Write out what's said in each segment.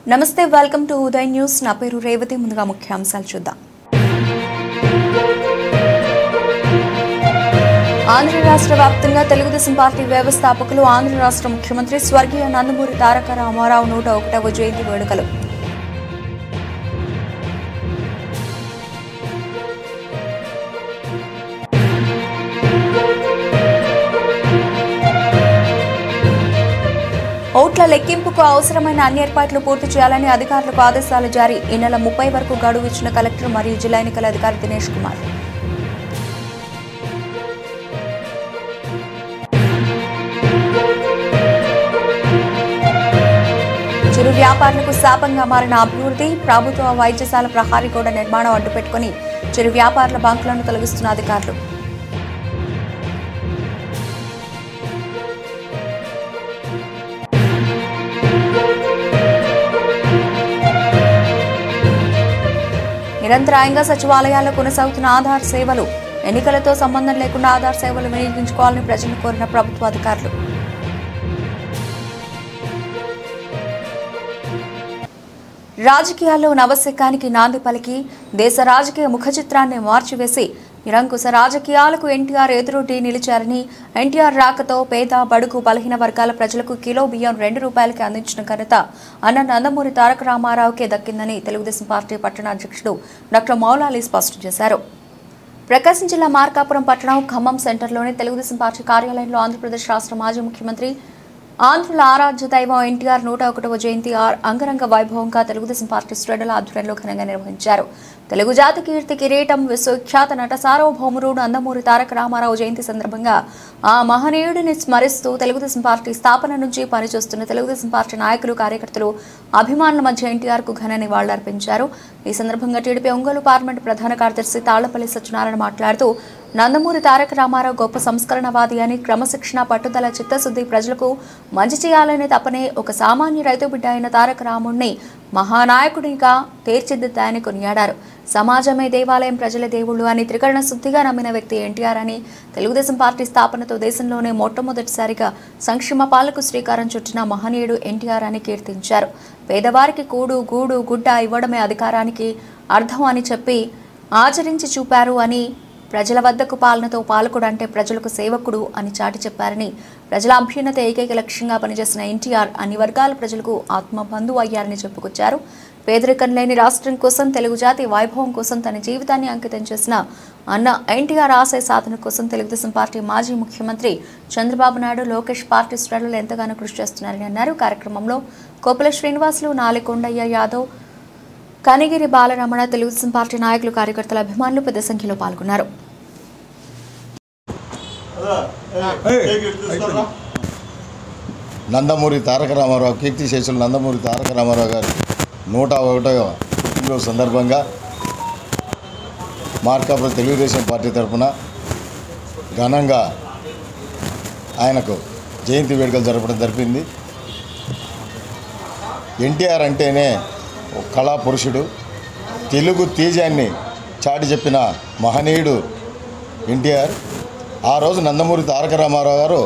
నమస్తే welcome to Uday news నా పేరు రేవతి ముందుగా ముఖ్యాంశాలు చూద్దాం ఆంధ్ర రాష్ట్ర వ్యాప్తంగా తెలుగుదేశం పార్టీ వ్యవస్థాపకులు ఆంధ్ర రాష్ట్ర ముఖ్యమంత్రి స్వర్గీయ నందమూరి తారక రామారావు 101వ జయంతి వేడుకలు ఓట్ల లెక్కింపుకు అవసరమైన అన్ని ఏర్పాట్లు పూర్తి చేయాలని అధికారులకు ఆదేశాలు జారీ ఈ నెల 30 వరకు గడువు ఇచ్చిన కలెక్టర్ మరియు జిల్లా ఎన్నికల అధికారి దినేష్ కుమార్ చిరు వ్యాపారులకు శాపంగా మారిన అభివృద్ధి ప్రభుత్వ వైద్యశాల ప్రహారీ గోడ నిర్మాణం అడ్డుపెట్టుకుని చిరు వ్యాపారుల బంకులను తొలగిస్తున్న అధికారులు నిరంతరాయంగా సచివాలయాల్లో కొనసాగుతున్న ఆధార్ సేవలు ఎన్నికలతో సంబంధం లేకుండా ఆధార్ సేవలు వినియోగించుకోవాలని ప్రజలను కోరిన ప్రభుత్వ అధికారులు రాజకీయాల్లో నవశకానికి నాంది పలికి దేశ రాజకీయ ముఖచిత్రాన్ని మార్చివేసి నిరంకుశ రాజకీయాలకు ఎన్టీఆర్ ఎదురొడ్డి నిలిచారని ఎన్టీఆర్ రాకతో పేద బడుగు బలహీన వర్గాల ప్రజలకు కిలో బియ్యం ₹2కి అందించిన ఘనత అన్న నందమూరి తారక రామారావుకే దక్కిందని తెలుగుదేశం పార్టీ పట్టణ అధ్యక్షుడు డాక్టర్ మౌలాలి స్పష్టం చేశారు. ప్రకాశం జిల్లా మార్కాపురం పట్టణం ఖమ్మం సెంటర్లోని తెలుగుదేశం పార్టీ కార్యాలయంలో ఆంధ్రప్రదేశ్ రాష్ట్ర మాజీ ముఖ్యమంత్రి ఆంధ్రుల ఆరాధ్య దైవం ఎన్టీఆర్ 101వ జయంతి అంగరంగ వైభవంగా తెలుగుదేశం పార్టీ శ్రేణుల ఆధ్వర్యంలో ఘనంగా నిర్వహించారు. తెలుగు జాతి కీర్తి కిరీటం విశ్వఖ్యాత నట సార్వభౌముడు నందమూరి తారక రామారావు జయంతి సందర్భంగా ఆ మహనీయుడిని స్మరిస్తూ తెలుగుదేశం పార్టీ స్థాపన నుంచి పనిచేస్తున్న తెలుగుదేశం పార్టీ నాయకులు కార్యకర్తలు అభిమానుల మధ్య ఎన్టీఆర్ కు ఘన నివాళులర్పించారు. ఈ సందర్భంగా టీడీపీ ఒంగోలు పార్లమెంట్ ప్రధాన కార్యదర్శి తాళ్లపల్లి సత్యనారాయణ మాట్లాడుతూ నందమూరి తారక రామారావు గొప్ప సంస్కరణవాది అని క్రమశిక్షణ పట్టుదల చిత్తశుద్ధి ప్రజలకు మంచి చేయాలనే తపనే ఒక సామాన్య రైతు బిడ్డ అయిన తారక రాముడిని మహానాయకుడిగా తీర్చిదిద్దాయని కొనియాడారు. సమాజమే దేవాలయం ప్రజల దేవుళ్ళు అని త్రికరణ శుద్ధిగా నమ్మిన వ్యక్తి ఎన్టీఆర్ అని తెలుగుదేశం పార్టీ స్థాపనతో దేశంలోనే మొట్టమొదటిసారిగా సంక్షేమ పాలనకు శ్రీకారం చుట్టిన మహనీయుడు ఎన్టీఆర్ అని కీర్తించారు. పేదవారికి కూడు గూడు గుడ్డ ఇవ్వడమే అధికారానికి అర్థం అని చెప్పి ఆచరించి చూపారు అని ప్రజల వద్దకు పాలనతో పాలకుడు అంటే ప్రజలకు సేవకుడు అని చాటి చెప్పారని ప్రజల అభ్యున్నత ఏకైక లక్ష్యంగా పనిచేసిన ఎన్టీఆర్ అన్ని వర్గాల ప్రజలకు ఆత్మబంధువు అయ్యారని చెప్పుకొచ్చారు. పేదరికం లేని రాష్ట్రం కోసం తెలుగు జాతి వైభవం కోసం తన జీవితాన్ని అంకితం చేసిన అన్న ఎన్టీఆర్ ఆశయ సాధన కోసం తెలుగుదేశం పార్టీ మాజీ ముఖ్యమంత్రి చంద్రబాబు నాయుడు లోకేష్ పార్టీ శ్రేణులు ఎంతగానో కృషి చేస్తున్నారని అన్నారు. కార్యక్రమంలో కోపుల శ్రీనివాసులు నాలికొండయ్య యాదవ్ కనిగిరి బాలరమణ తెలుగుదేశం పార్టీ నాయకులు కార్యకర్తల అభిమానులు పెద్ద సంఖ్యలో పాల్గొన్నారు. నందమూరి తారక రామారావు కీర్తిశేషులు నందమూరి తారక రామారావు గారి 101వ పుట్టినరోజు సందర్భంగా మార్కాపురం తెలుగుదేశం పార్టీ తరఫున ఘనంగా ఆయనకు జయంతి వేడుకలు జరపడం జరిపింది. ఎన్టీఆర్ అంటేనే కళా పురుషుడు, తెలుగు తేజాన్ని చాటి చెప్పిన మహనీయుడు ఎన్టీఆర్. ఆ రోజు నందమూరి తారక రామారావు గారు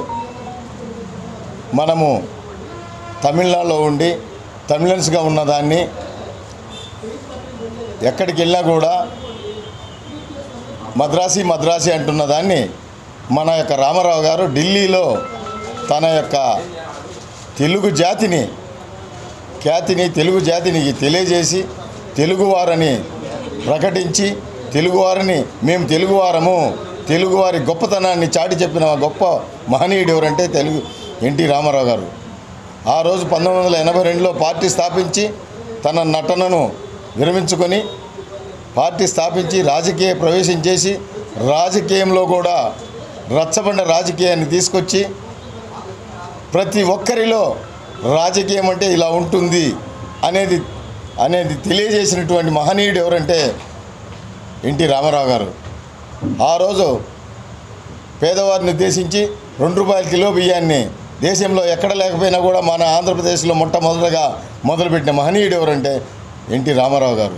మనము తమిళనాడులో ఉండి తమిళన్స్గా ఉన్నదాన్ని ఎక్కడికి వెళ్ళినా కూడా మద్రాసి అంటున్న దాన్ని మన యొక్క రామారావు గారు ఢిల్లీలో తన యొక్క తెలుగు జాతిని ఖ్యాతిని తెలుగు జాతిని తెలియజేసి తెలుగువారని ప్రకటించి తెలుగువారిని మేము తెలుగువారము తెలుగువారి గొప్పతనాన్ని చాటి చెప్పిన గొప్ప మహనీయుడు ఎవరంటే ఎన్టీ రామారావు గారు. ఆ రోజు 1982లో పార్టీ స్థాపించి తన నటనను విరమించుకొని పార్టీ స్థాపించి రాజకీయ ప్రవేశం చేసి రాజకీయంలో కూడా రచ్చబండ రాజకీయాన్ని తీసుకొచ్చి ప్రతి ఒక్కరిలో రాజకీయం అంటే ఇలా ఉంటుంది అనేది తెలియజేసినటువంటి మహనీయుడు ఎవరంటే ఎన్టీ రామారావు గారు. ఆ రోజు పేదవారిని ఉద్దేశించి ₹2 కిలో బియ్యాన్ని దేశంలో ఎక్కడ లేకపోయినా కూడా మన ఆంధ్రప్రదేశ్లో మొట్టమొదటిగా మొదలుపెట్టిన మహనీయుడు ఎవరంటే ఎన్టీ రామారావు గారు.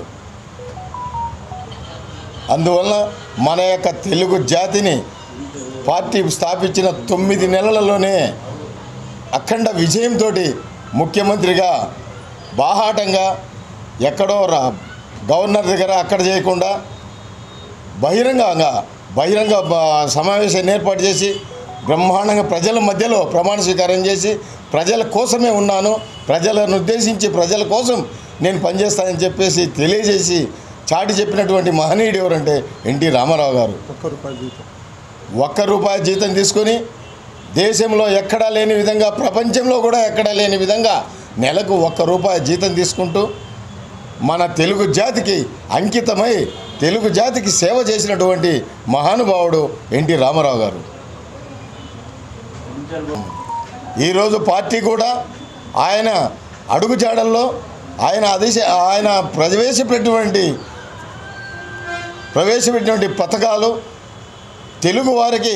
అందువల్ల మన యొక్క తెలుగు జాతిని పార్టీ స్థాపించిన 9 నెలలలోనే అఖండ విజయంతో ముఖ్యమంత్రిగా బాహాటంగా ఎక్కడో గవర్నర్ దగ్గర అక్కడ చేయకుండా బహిరంగ సమావేశాన్ని ఏర్పాటు చేసి బ్రహ్మాండంగా ప్రజల మధ్యలో ప్రమాణ స్వీకారం చేసి ప్రజల కోసమే ఉన్నాను, ప్రజలను ఉద్దేశించి ప్రజల కోసం నేను పనిచేస్తానని చెప్పేసి తెలియజేసి చాటి చెప్పినటువంటి మహనీయుడు ఎవరంటే ఎన్టీ రామారావు గారు. ₹1 జీతం తీసుకొని దేశంలో ఎక్కడా లేని విధంగా, ప్రపంచంలో కూడా ఎక్కడా లేని విధంగా నెలకు ₹1 జీతం తీసుకుంటూ మన తెలుగు జాతికి అంకితమై తెలుగు జాతికి సేవ చేసినటువంటి మహానుభావుడు ఎన్టీ రామారావు గారు. ఈరోజు పార్టీ కూడా ఆయన అడుగుజాడల్లో ఆయన ప్రవేశపెట్టినటువంటి పథకాలు తెలుగు వారికి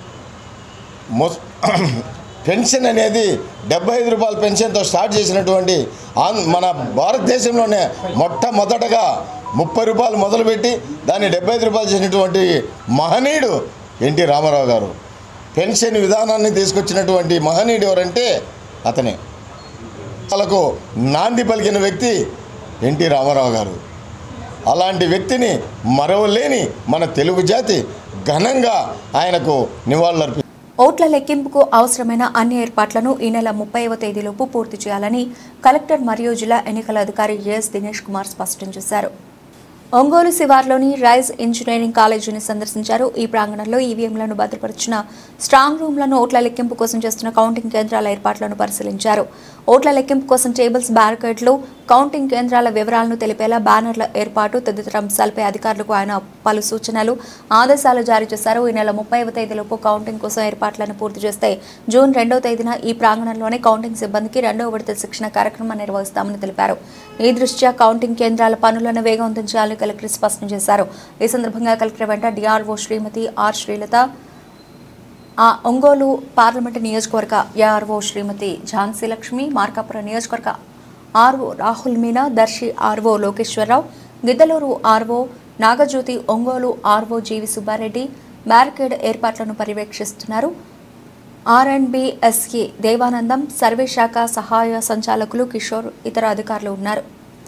పెన్షన్ అనేది ₹75 పెన్షన్తో స్టార్ట్ చేసినటువంటి మన భారతదేశంలోనే మొట్టమొదటగా ₹30 మొదలుపెట్టి దాన్ని ₹75 చేసినటువంటి మహనీయుడు ఎన్టీ రామారావు గారు. పెన్షన్ విధానాన్ని తీసుకొచ్చినటువంటి మహనీయుడు ఎవరంటే అతనే. వాళ్ళకు నాంది పలికిన వ్యక్తి ఎన్టీ రామారావు గారు. అలాంటి వ్యక్తిని మరవలేని మన తెలుగు జాతి ఘనంగా ఆయనకు నివాళులర్పి. ఓట్ల లెక్కింపుకు అవసరమైన అన్ని ఏర్పాట్లను ఈ నెల 30వ తేదీలోపు పూర్తి చేయాలని కలెక్టర్ మరియు జిల్లా ఎన్నికల అధికారి ఎస్ దినేష్ కుమార్ స్పష్టం చేశారు. ఒంగోలు శివార్లోని రైజ్ ఇంజనీరింగ్ కాలేజీని సందర్శించారు. ఈ ప్రాంగణంలో ఈవీఎంలను భద్రపరిచిన స్ట్రాంగ్ రూమ్లను, ఓట్ల లెక్కింపు కోసం చేస్తున్న కౌంటింగ్ కేంద్రాల ఏర్పాట్లను పరిశీలించారు. ఓట్ల లెక్కింపు కోసం టేబుల్స్, బ్యారికేడ్లు, కౌంటింగ్ కేంద్రాల వివరాలను తెలిపేలా బ్యానర్ల ఏర్పాటు తదితర అంశాలపై అధికారులకు ఆయన పలు సూచనలు, ఆదేశాలు జారీ చేశారు. ఈ నెల 30వ తేదీలోపు కౌంటింగ్ కోసం ఏర్పాట్లను పూర్తి చేస్తే జూన్ 2వ తేదీన ఈ ప్రాంగణంలోనే కౌంటింగ్ సిబ్బందికి 2వ విడత శిక్షణ కార్యక్రమం నిర్వహిస్తామని తెలిపారు. ఈ దృష్ట్యా కౌంటింగ్ కేంద్రాల పనులను వేగవంతం చేయాలని కలెక్టర్ స్పష్టం చేశారు. ఈ సందర్భంగా కలెక్టర్ వెంట DRO Srimati R Srilatha, Ongole parliament నియోజకవర్గ ఏఆర్ఓ శ్రీమతి ఝాన్సీ లక్ష్మి, మార్కాపురం నియోజకవర్గ RO Rahul Meena, Darsi RO Lokeswararao, Giddalur RO Nagajyothi, Ongole RO G V Subba Reddy barricade ఏర్పాట్లను పర్యవేక్షిస్తున్నారు. ఆర్ఎండ్బిఎస్ఈ దేవానందం, సర్వే శాఖ సహాయ సంచాలకులు కిషోర్, ఇతర అధికారులు ఉన్నారు.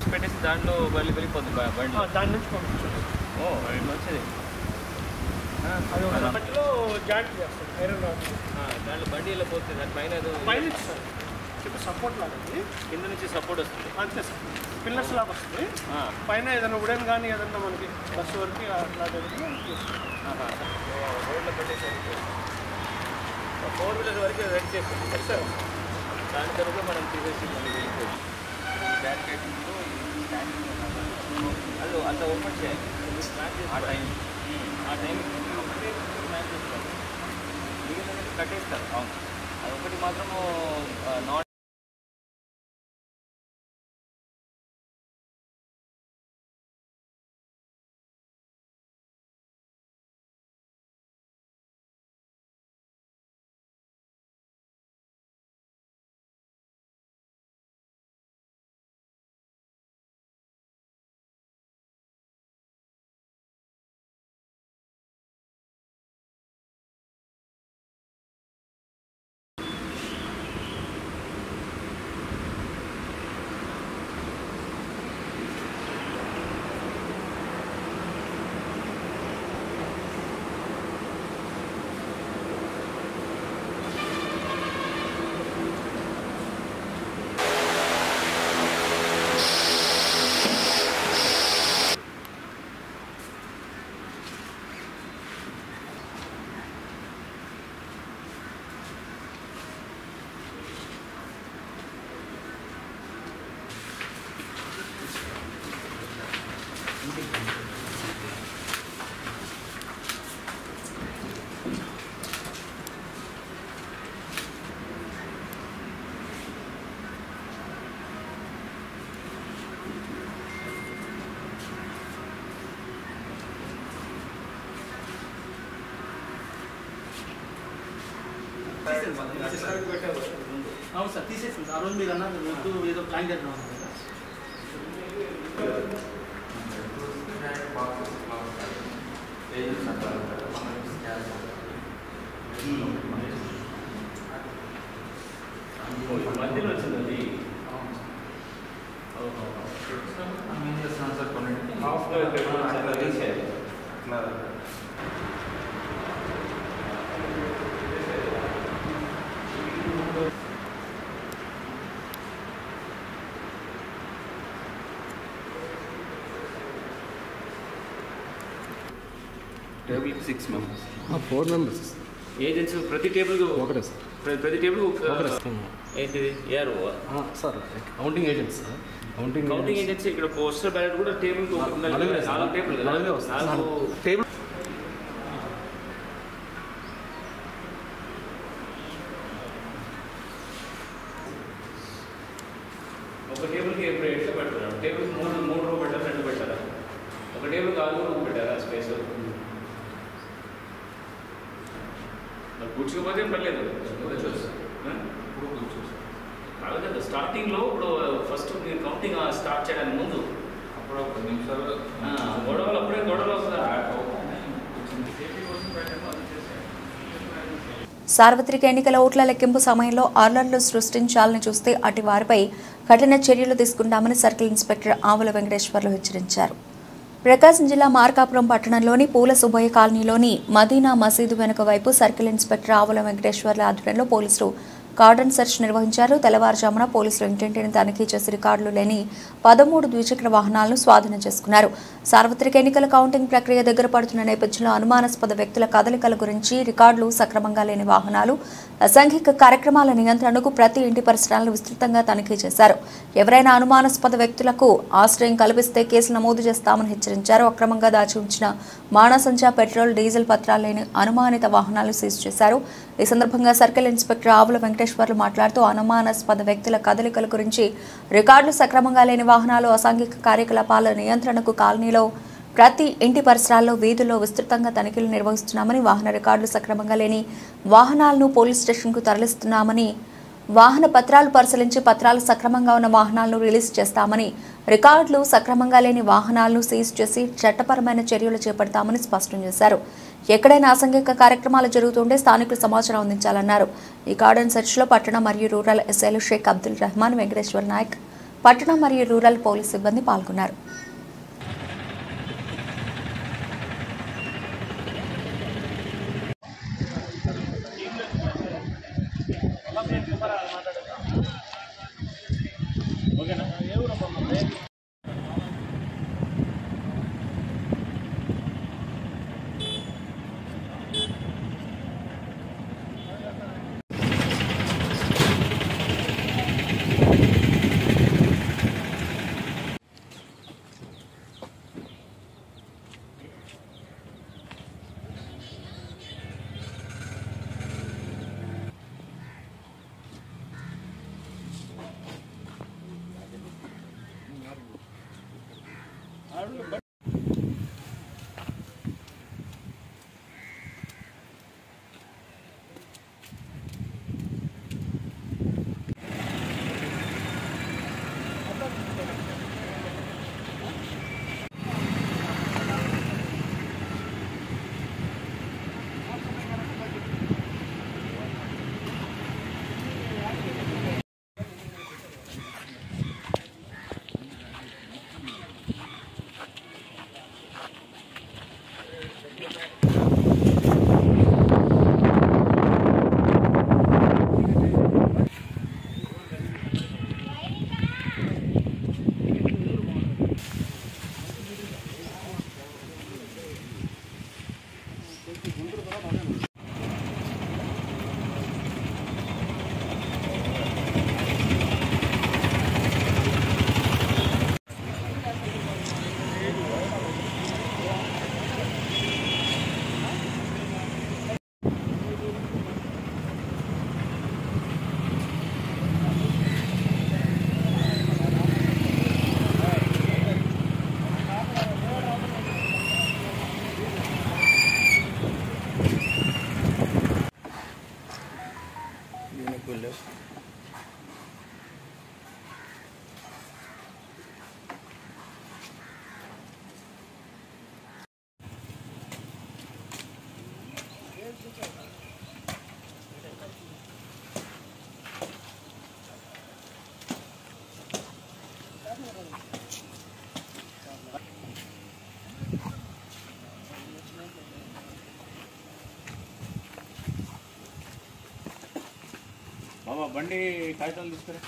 సపోర్ట్ లాగా కింద నుంచి సపోర్ట్ వస్తుంది అంతే సార్, పిల్లర్స్ లాగా వస్తుంది. పైన ఏదైనా ఉడన్ కానీ ఏదన్నా మనకి బస్సు వరకు అట్లా రోడ్లో పెట్టేసరికి 4 వీలర్ వరకు రెడీ చేస్తుంది సార్. దాని తర్వాత మనం తీసేసి మళ్ళీ వెళ్ళిపోవచ్చు. బ్యారికేడింగ్లో అది అంత ఓపెన్ చేయాలి ఆ టైం కట్టేస్తారు. అవును, అదొకటి మాత్రము నాట్ అవును సార్ తీసేసింది. ఆ రోజు మీరు అన్నారు ఏదో ప్లాన్ చేద్దాం కదా. మధ్యలో వచ్చింది అది టేబుల్కి 6 members. 4 members. ఏజెన్సీ ప్రతి టేబుల్ ఒకటే సార్. ప్రతి టేబుల్ ఒకటే సార్. ఏంటిది ARO sir counting agents sir. Counting agency ఇక్కడ పోస్టల్ బ్యాలెట్ కూడా టేబుల్కి 4 టేబుల్ కదా 4 టేబుల్ ఒక టేబుల్కి ఎప్పుడు ఎట్లా పెడతారు టేబుల్కి 3 రో పెట్టారా 2 పెట్టారా ఒక టేబుల్కి 6 రో పెట్టారా స్పేస్ మరి కూర్చోకపోతే పర్లేదు కాదు కదా స్టార్టింగ్లో ఇప్పుడు ఫస్ట్ మీరు కౌంటింగ్ స్టార్ట్ చేయడానికి ముందు అప్పుడు 10 నిమిషాలు గొడవలు అప్పుడే గొడవలు అవుతున్నారు. సార్వత్రిక ఎన్నికల ఓట్ల లెక్కింపు సమయంలో అల్లర్లు సృష్టించాలని చూస్తే అటు వారిపై కఠిన చర్యలు తీసుకుంటామని సర్కిల్ ఇన్స్పెక్టర్ ఆవుల వెంకటేశ్వర్లు హెచ్చరించారు. ప్రకాశం జిల్లా మార్కాపురం పట్టణంలోని పూల సుబ్బయ్య కాలనీలోని మదీనా మసీదు వెనుక వైపు సర్కిల్ ఇన్స్పెక్టర్ ఆవుల వెంకటేశ్వర్ల ఆధ్వర్యంలో పోలీసులు కార్డన్ సెర్చ్ నిర్వహించారు. తెల్లవారుజామున పోలీసులు ఇంటింటిని తనిఖీ చేసి రికార్డులు లేని 13 ద్విచక్ర వాహనాలను స్వాధీనం చేసుకున్నారు. సార్వత్రిక ఎన్నికల కౌంటింగ్ ప్రక్రియ దగ్గర పడుతున్న నేపథ్యంలో అనుమానాస్పద వ్యక్తుల కదలికల గురించి రికార్డులు సక్రమంగా లేని వాహనాలు అసాంఘిక కార్యక్రమాల నియంత్రణకు ప్రతి ఇంటి పరిసరాలను విస్తృతంగా తనిఖీ చేశారు. ఎవరైనా అనుమానాస్పద వ్యక్తులకు ఆశ్రయం కల్పిస్తే కేసులు నమోదు చేస్తామని హెచ్చరించారు. అక్రమంగా దాచి ఉంచిన మానసంచా పెట్రోల్ డీజిల్ పత్రాలు లేని అనుమానిత వాహనాలు సీజ్ చేశారు. ఈ సందర్భంగా సర్కిల్ ఇన్స్పెక్టర్ ఆవుల వెంకటేశ్వర్లు మాట్లాడుతూ అనుమానాస్పద వ్యక్తుల కదలికల గురించి రికార్డులు సక్రమంగా లేని వాహనాలు అసాంఘిక కార్యకలాపాల నియంత్రణకు కాలనీలో ప్రతి ఇంటి పరిసరాల్లో వీధుల్లో విస్తృతంగా తనిఖీలు నిర్వహిస్తున్నామని వాహన రికార్డులు సక్రమంగా లేని వాహనాలను పోలీస్ స్టేషన్కు తరలిస్తున్నామని వాహన పత్రాలు పరిశీలించి పత్రాలు సక్రమంగా ఉన్న వాహనాలను రిలీజ్ చేస్తామని రికార్డులు సక్రమంగా లేని వాహనాలను సీజ్ చేసి చట్టపరమైన చర్యలు చేపడతామని స్పష్టం చేశారు. ఎక్కడైనా అసాంఘిక కార్యక్రమాలు జరుగుతుంటే స్థానికులు సమాచారం అందించాలన్నారు. ఈ కార్డన్ సెర్చ్లో పట్టణ మరియు రూరల్ ఎస్ఐలు షేక్ అబ్దుల్ రెహమాన్, వెంకటేశ్వర్ నాయక్, పట్టణ మరియు రూరల్ పోలీస్ సిబ్బంది పాల్గొన్నారు. బాబా బండి కాగితాలు తీసుకురా.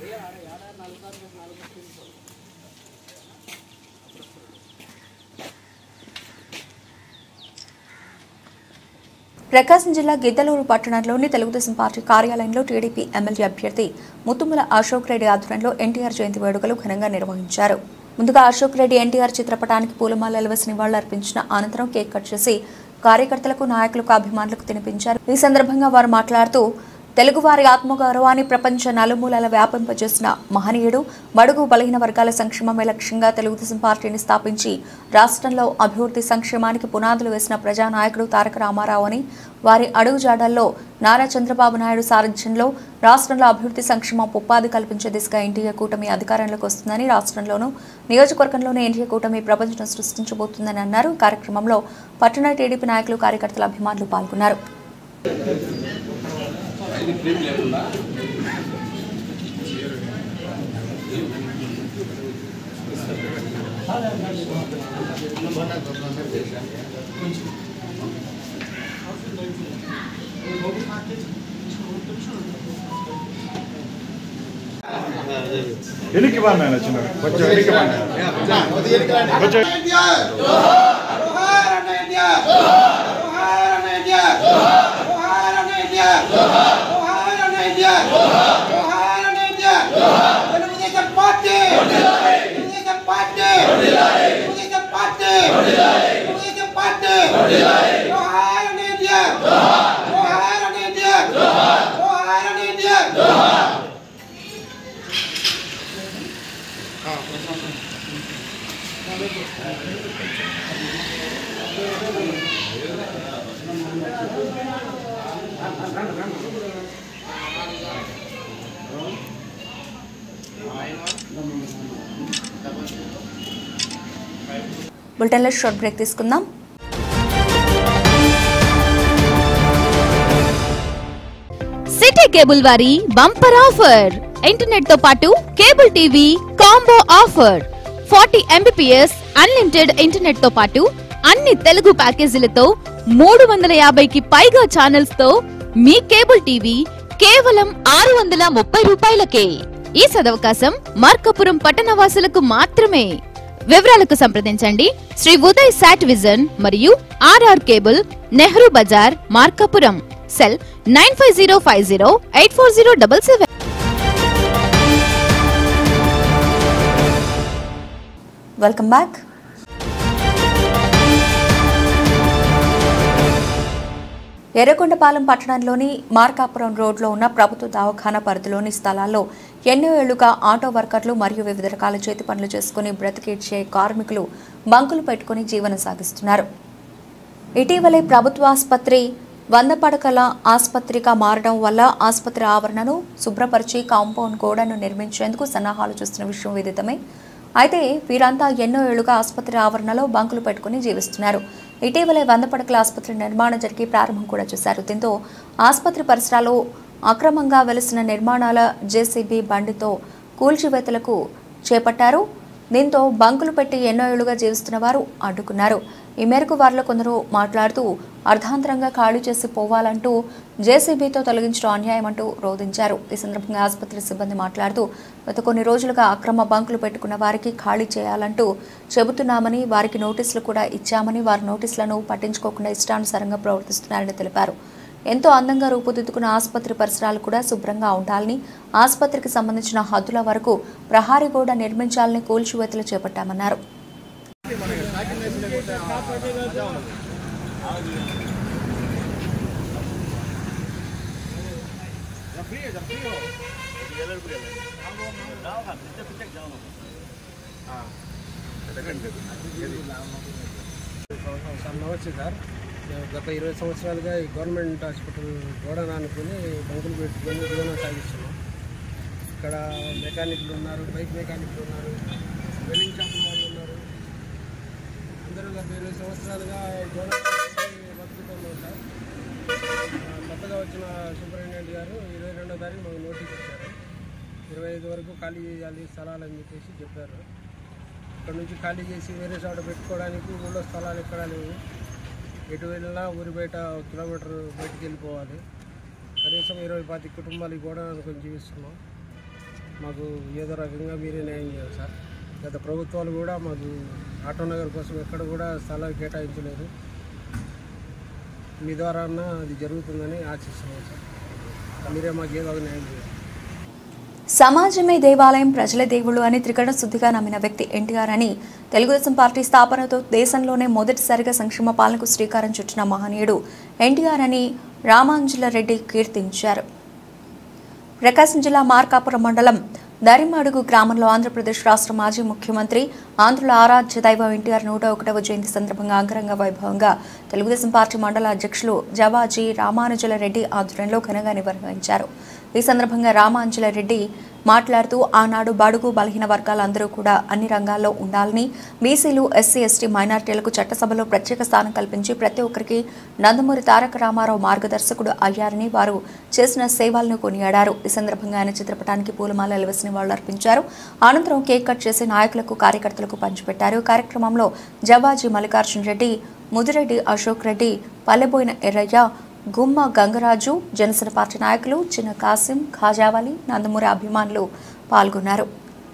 ప్రకాశం జిల్లా గిద్దలూరు పట్టణంలోని తెలుగుదేశం పార్టీ కార్యాలయంలో టీడీపీ ఎమ్మెల్యే అభ్యర్థి ముత్తుముల అశోక్ రెడ్డి ఆధ్వర్యంలో ఎన్టీఆర్ జయంతి వేడుకలు ఘనంగా నిర్వహించారు. ముందుగా అశోక్ రెడ్డి ఎన్టీఆర్ చిత్రపటానికి పూలమాలలు వేసి నివాళులర్పించిన అనంతరం కేక్ కట్ చేసి కార్యకర్తలకు, నాయకులకు, అభిమానులకు తినిపించారు. ఈ సందర్భంగా వారు మాట్లాడుతూ తెలుగువారి ఆత్మగౌరవాన్ని ప్రపంచ నలుమూలల వ్యాపింపజేసిన మహనీయుడు, బడుగు బలహీన వర్గాల సంక్షేమమే లక్ష్యంగా తెలుగుదేశం పార్టీని స్థాపించి రాష్ట్రంలో అభివృద్ధి సంక్షేమానికి పునాదులు వేసిన ప్రజానాయకుడు తారక రామారావు అని, వారి అడుగుజాడల్లో నారా చంద్రబాబు నాయుడు సారథ్యంలో రాష్ట్రంలో అభివృద్ధి సంక్షేమం ఉపాధి కల్పించే దిశగా ఎన్డీఏ కూటమి అధికారంలోకి వస్తుందని, రాష్ట్రంలోనూ నియోజకవర్గంలోనే ఎన్డీఏ కూటమి ప్రపంచం సృష్టించబోతుందని అన్నారు. కార్యక్రమంలో పట్టణ టీడీపీ నాయకులు, కార్యకర్తల, అభిమానులు పాల్గొన్నారు. ఎనికి బాగా చిన్న కొంచెం ఎనికి బులెటిన్లో షార్ట్ బ్రేక్ తీసుకుందాం. సిటీ కేబుల్ వారి బంపర్ ఆఫర్. ఇంటర్నెట్ తో పాటు cable TV combo offer. 40 Mbps unlimited internet తో పాటు అన్ని తెలుగు ప్యాకేజీలతో 350కి పైగా ఛానల్స్ తో మీ కేబుల్ టీవీ కేవలం 630 రూపాయలకే. ఈ సదవకాశం మార్కాపురం పట్టణవాసులకు మాత్రమే. వివరాలకు సంప్రదించండి శ్రీ ఉదయ్ సాట్ విజన్ మరియు RR cable, Nehru Bazar, Markapuram. Cell 9505084077. Welcome back. Yerragondapalem పట్టణంలోని మార్కాపురం రోడ్లో ఉన్న ప్రభుత్వ దవాఖానా పరిధిలోని స్థలాల్లో ఎన్నో ఏళ్లుగా ఆటో వర్కర్లు మరియు వివిధ రకాల చేతి పనులు చేసుకుని బ్రతికిడ్చే కార్మికులు బంకులు పెట్టుకుని జీవనం సాగిస్తున్నారు. ఇటీవలే ప్రభుత్వ ఆసుపత్రి 100 పడకల ఆసుపత్రిగా మారడం వల్ల ఆసుపత్రి ఆవరణను శుభ్రపరిచి కాంపౌండ్ గోడను నిర్మించేందుకు సన్నాహాలు చూస్తున్న విషయం విదితమే. అయితే వీరంతా ఎన్నో ఏళ్లుగా ఆసుపత్రి ఆవరణలో బంకులు పెట్టుకుని జీవిస్తున్నారు. ఇటీవలే 100 పడకల ఆసుపత్రి నిర్మాణం జరిగి ప్రారంభం కూడా చేశారు. దీంతో ఆసుపత్రి పరిసరాల్లో అక్రమంగా వెలిసిన నిర్మాణాల జేసీబీ బండితో కూల్చివేతలకు చేపట్టారు. దీంతో బంకులు పెట్టి ఎన్నో ఏళ్లుగా జీవిస్తున్న వారు అడ్డుకున్నారు. ఈ మేరకు వారిలో కొందరు మాట్లాడుతూ అర్ధాంతరంగా ఖాళీ చేసి పోవాలంటూ జేసీబీతో తొలగించడం అన్యాయం అంటూ రోధించారు. ఈ సందర్భంగా ఆసుపత్రి సిబ్బంది మాట్లాడుతూ గత కొన్ని రోజులుగా అక్రమ బంకులు పెట్టుకున్న వారికి ఖాళీ చేయాలంటూ చెబుతున్నామని, వారికి నోటీసులు కూడా ఇచ్చామని, వారి నోటీసులను పట్టించుకోకుండా ఇష్టానుసారంగా ప్రవర్తిస్తున్నారని తెలిపారు. ఎంతో అందంగా రూపుదిద్దుకున్న ఆసుపత్రి పరిసరాలు కూడా శుభ్రంగా ఉండాలని, ఆసుపత్రికి సంబంధించిన హద్దుల వరకు ప్రహారీ గోడ నిర్మించాలని కూల్చివేతలు చేపట్టామన్నారు. నమస్తే సార్. గత 20 సంవత్సరాలుగా ఈ గవర్నమెంట్ హాస్పిటల్ గోడను అనుకుని బంకులు పెట్టుకొని జీవనం సాగిస్తున్నాం. ఇక్కడ మెకానిక్లు ఉన్నారు, బైక్ మెకానిక్లు ఉన్నారు, వెల్డింగ్ షాప్ వాళ్ళు ఉన్నారు. అందరూ గత 20 సంవత్సరాలుగా గోడ బతుకుతున్నాం సార్. కొత్తగా వచ్చిన సూపరింటెండెంట్ గారు 22వ తారీఖు మాకు నోటీస్ ఇచ్చారు. 25 వరకు ఖాళీ చేయాలి స్థలాలు అని చెప్పేసి చెప్పారు. ఇక్కడ నుంచి ఖాళీ చేసి వేరే చోట పెట్టుకోవడానికి ఊళ్ళో స్థలాలు ఎక్కడ లేవు. ఎటు వెళ్ళినా ఊరి బయట 1 కిలోమీటర్ బయటికి వెళ్ళిపోవాలి. కనీసం 20-25 కుటుంబాలు కూడా అనుకుని జీవిస్తున్నాం. మాకు ఏదో రకంగా మీరే న్యాయం చేయాలి సార్. గత ప్రభుత్వాలు కూడా మాకు ఆటోనగర్ కోసం ఎక్కడ కూడా స్థలాలు కేటాయించలేదు. మీ ద్వారా అది జరుగుతుందని ఆశిస్తున్నాం సార్. మీరే మాకు ఏదో న్యాయం చేయాలి. సమాజమే దేవాలయం, ప్రజల దేవుళ్ళు అని త్రికరణ శుద్ధిగా నమ్మిన వ్యక్తి ఎన్టీఆర్ అని తెలుగుదేశం పార్టీ స్థాపనతో దేశంలోనే మొదటిసారిగా సంక్షేమ పాలనకు శ్రీకారం చుట్టిన మహనీయుడు ఎన్టీఆర్ అని రామాంజులరెడ్డి కీర్తించారు. ప్రకాశం జిల్లా మార్కాపురం మండలం దరిమడుగు గ్రామంలో ఆంధ్రప్రదేశ్ రాష్ట్ర మాజీ ముఖ్యమంత్రి ఆంధ్రుల ఆరాధ్య దైవం ఎన్టీఆర్ 101వ జయంతి సందర్భంగా అంగరంగ వైభవంగా తెలుగుదేశం పార్టీ మండల అధ్యక్షులు జవాజీ రామానుజలరెడ్డి ఆధ్వర్యంలో ఘనంగా నిర్వహించారు. ఈ సందర్భంగా రామాంజలరెడ్డి మాట్లాడుతూ ఆనాడు బడుగు బలహీన వర్గాలందరూ కూడా అన్ని రంగాల్లో ఉండాలని, బీసీలు, ఎస్సీ, ఎస్టీ, మైనార్టీలకు చట్టసభలో ప్రత్యేక స్థానం కల్పించి ప్రతి ఒక్కరికి నందమూరి తారక రామారావు మార్గదర్శకుడు అయ్యారని, వారు చేసిన సేవలను కొనియాడారు. ఈ సందర్భంగా ఆయన చిత్రపటానికి పూలమాలలు వేసి నివాళులర్పించారు. అనంతరం కేక్ కట్ చేసి నాయకులకు, కార్యకర్తలకు పంచిపెట్టారు. కార్యక్రమంలో జవాజీ మల్లికార్జున రెడ్డి, ముదిరెడ్డి అశోక్ రెడ్డి, పల్లెబోయిన ఎర్రయ్య, గుమ్మ గంగరాజు, జనసేన పార్టీ నాయకులు చిన్న కాసిం, ఖాజావలి, నందమూరి అభిమానులు పాల్గొన్నారు.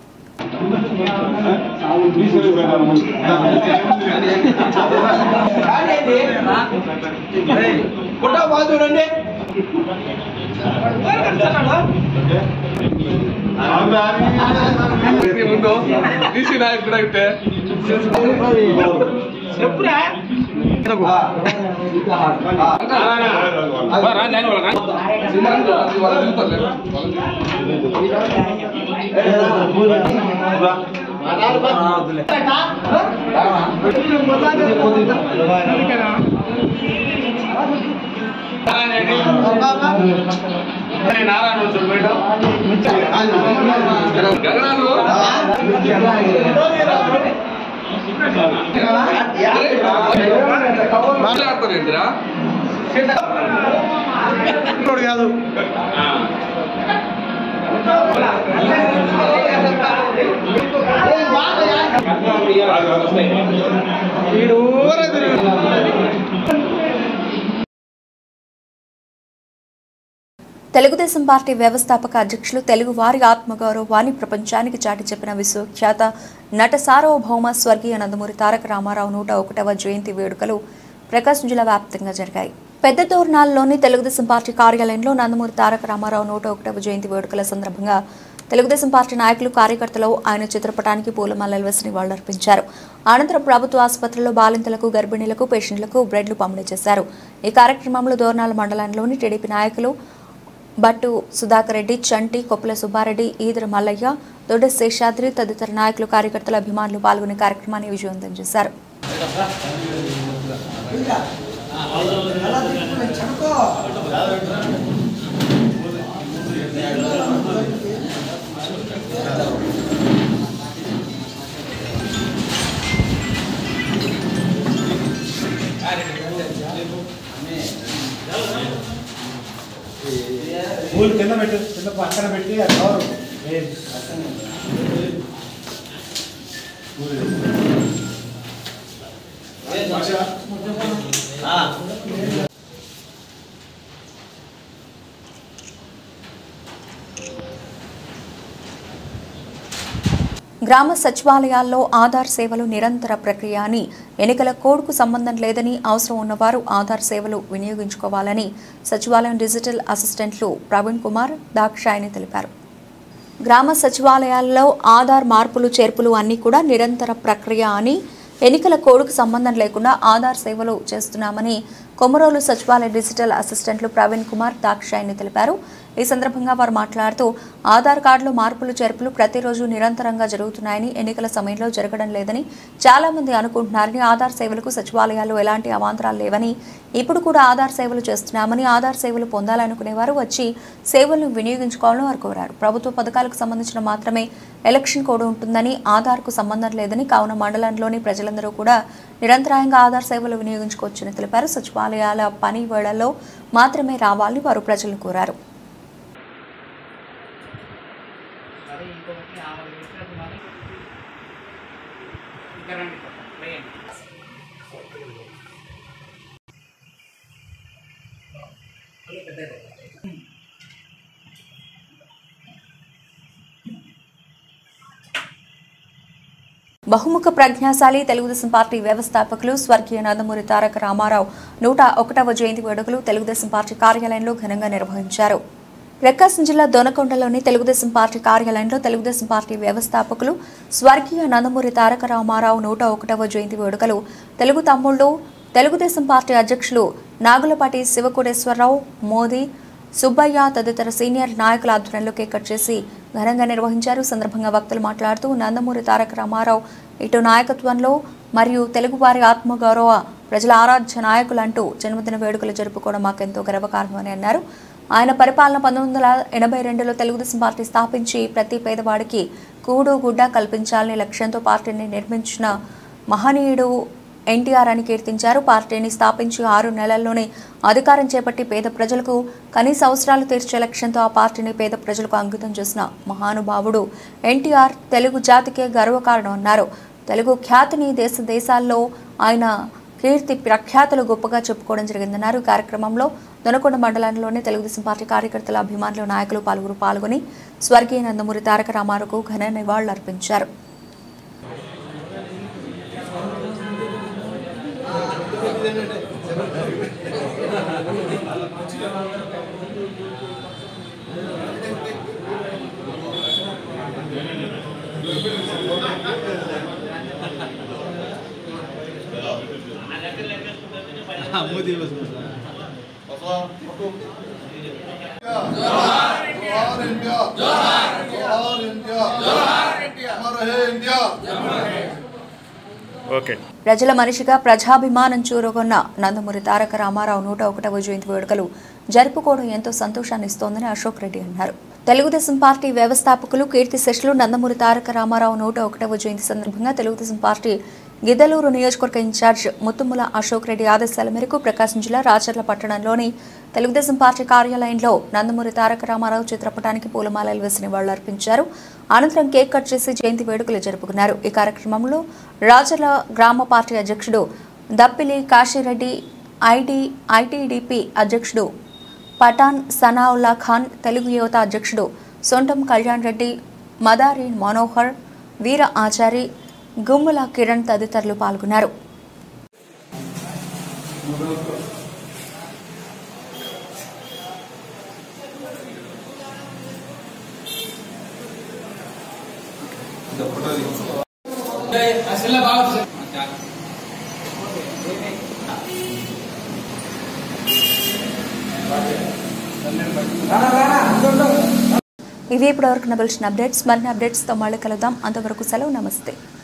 మాట్లాడతారేంద్రా కాదు తెలుగుదేశం పార్టీ వ్యవస్థాపక అధ్యక్షులు తెలుగు వారి ఆత్మగౌరవాన్ని ప్రపంచానికి చాటి చెప్పిన విశ్వఖ్యాత నట సార్వభౌమ స్వర్గీయ నందమూరి తారక రామారావు 101వ జయంతి వేడుకలు ప్రకాశం జిల్లా వ్యాప్తంగా జరిగాయి. పెద్ద తోర్నాల్లోని తెలుగుదేశం పార్టీ కార్యాలయంలో నందమూరి తారక రామారావు 101వ జయంతి వేడుకల సందర్భంగా తెలుగుదేశం పార్టీ నాయకులు, కార్యకర్తలు ఆయన చిత్రపటానికి పూలమాలలు వేసి నివాళులర్పించారు. అనంతరం ప్రభుత్వ ఆసుపత్రుల్లో బాలింతలకు, గర్భిణీలకు, పేషెంట్లకు బ్రెడ్లు పంపిణీ చేశారు. ఈ కార్యక్రమంలో దోర్నాల మండలంలోని టీడీపీ నాయకులు బట్టు సుధాకర్ రెడ్డి, చంటి, కొప్పుల సుబ్బారెడ్డి, ఈదర మల్లయ్య, దొడ్డ శేషాద్రి తదితర నాయకులు, కార్యకర్తలు, అభిమానులు పాల్గొనే కార్యక్రమాన్ని విజయవంతం చేశారు. పూలు కింద పెట్టి కింద పక్కన పెట్టి కవరు గ్రామ సచివాలయాల్లో ఆధార్ సేవలు నిరంతర ప్రక్రియ అని, ఎన్నికల కోడ్కు సంబంధం లేదని, అవసరం ఉన్నవారు ఆధార్ సేవలు వినియోగించుకోవాలని సచివాలయం డిజిటల్ అసిస్టెంట్లు ప్రవీణ్ కుమార్, దాక్షాయని తెలిపారు. గ్రామ సచివాలయాల్లో ఆధార్ మార్పులు, చేర్పులు అన్నీ కూడా నిరంతర ప్రక్రియ అని, ఎన్నికల కోడ్కు సంబంధం లేకుండా ఆధార్ సేవలు చేస్తున్నామని కొమరోలు సచివాలయ డిజిటల్ అసిస్టెంట్లు ప్రవీణ్ కుమార్, దాక్షాయని తెలిపారు. ఈ సందర్భంగా వారు మాట్లాడుతూ ఆధార్ కార్డులో మార్పులు, చేర్పులు ప్రతిరోజు నిరంతరంగా జరుగుతున్నాయని, ఎన్నికల సమయంలో జరగడం లేదని చాలా మంది అనుకుంటున్నారని, ఆధార్ సేవలకు సచివాలయాల్లో ఎలాంటి అవాంతరాలు లేవని, ఇప్పుడు కూడా ఆధార్ సేవలు చేస్తున్నామని, ఆధార్ సేవలు పొందాలనుకునేవారు వచ్చి సేవలను వినియోగించుకోవాలని వారు కోరారు. ప్రభుత్వ పథకాలకు సంబంధించిన మాత్రమే ఎలక్షన్ కోడ్ ఉంటుందని, ఆధార్కు సంబంధం లేదని, కావున మండలంలోని ప్రజలందరూ కూడా నిరంతరాయంగా ఆధార్ సేవలు వినియోగించుకోవచ్చని తెలిపారు. సచివాలయాల పని వేళల్లో మాత్రమే రావాలని వారు ప్రజలను కోరారు. బహుముఖ ప్రజ్ఞాశాలి తెలుగుదేశం పార్టీ వ్యవస్థాపకులు స్వర్గీయ నందమూరి తారక రామారావు 101వ జయంతి వేడుకలు తెలుగుదేశం పార్టీ కార్యాలయంలో ఘనంగా నిర్వహించారు. ప్రకాశం జిల్లా దొనకొండలోని తెలుగుదేశం పార్టీ కార్యాలయంలో తెలుగుదేశం పార్టీ వ్యవస్థాపకులు స్వర్గీయ నందమూరి తారక రామారావు 101వ జయంతి వేడుకలు తెలుగు తమ్ముళ్లు తెలుగుదేశం పార్టీ అధ్యక్షులు నాగులపాటి శివకోటేశ్వరరావు, మోదీ, సుబ్బయ్య తదితర సీనియర్ నాయకుల ఆధ్వర్యంలో కేక్ కట్ చేసి ఘనంగా నిర్వహించారు. సందర్భంగా వక్తలు మాట్లాడుతూ నందమూరి తారక రామారావు ఇటు నాయకత్వంలో మరియు తెలుగువారి ఆత్మగౌరవ ప్రజల ఆరాధ్య నాయకులు అంటూ జన్మదిన వేడుకలు జరుపుకోవడం మాకెంతో గర్వకారణమని అన్నారు. ఆయన పరిపాలన 1982లో తెలుగుదేశం పార్టీ స్థాపించి ప్రతి పేదవాడికి కూడు గుడ్డ కల్పించాలని లక్ష్యంతో పార్టీని నిర్మించిన మహనీయుడు ఎన్టీఆర్ అని కీర్తించారు. పార్టీని స్థాపించి 6 నెలల్లోనే అధికారం చేపట్టి పేద ప్రజలకు కనీస అవసరాలు తీర్చే లక్ష్యంతో ఆ పార్టీని పేద ప్రజలకు అంకితం చేసిన మహానుభావుడు ఎన్టీఆర్ తెలుగు జాతికే గర్వకారణం అన్నారు. తెలుగు ఖ్యాతిని దేశాల్లో ఆయన కీర్తి ప్రఖ్యాతులు గొప్పగా చెప్పుకోవడం జరిగిందన్నారు. కార్యక్రమంలో దొనకొండ మండలంలోని తెలుగుదేశం పార్టీ కార్యకర్తల, అభిమానులు, నాయకులు పాల్గొని స్వర్గీయ నందమూరి తారక రామారావుకు ఘన నివాళులర్పించారు. ప్రజల మనిషిగా ప్రజాభిమానం చూరగొన్న నందమూరి తారక రామారావు 101వ జయంతి వేడుకలు జరుపుకోవడం ఎంతో సంతోషాన్ని ఇస్తోందని అశోక్ రెడ్డి అన్నారు. తెలుగుదేశం పార్టీ వ్యవస్థాపకులు కీర్తిశేషులు నందమూరి తారక రామారావు 101వ జయంతి సందర్భంగా తెలుగుదేశం పార్టీ గిద్దలూరు నియోజకవర్గ ఇన్ఛార్జ్ ముత్తుముల అశోక్ రెడ్డి ఆదేశాల మేరకు ప్రకాశం జిల్లా రాచర్ల పట్టణంలోని తెలుగుదేశం పార్టీ కార్యాలయంలో నందమూరి తారక రామారావు చిత్రపటానికి పూలమాలలు వేసి నివాళులర్పించారు. అనంతరం కేక్ కట్ చేసి జయంతి వేడుకలు జరుపుకున్నారు. ఈ కార్యక్రమంలో రాచర్ల గ్రామ పార్టీ అధ్యక్షుడు దప్పిలి కాశీరెడ్డి, ఐటీడీపీ అధ్యక్షుడు పఠాన్ సనావుల్లా ఖాన్, తెలుగు యువత అధ్యక్షుడు సొంటం కళ్యాణ్ రెడ్డి, మదారి మనోహర్, వీర ఆచారి, గుమ్ముల కిరణ్ తదితరులు పాల్గొన్నారు. ఇవి ఇప్పటివరకు నవల్సిన అప్డేట్స్. మరిన్ని అప్డేట్స్తో మళ్ళీ కలుద్దాం. అంతవరకు సెలవు. నమస్తే.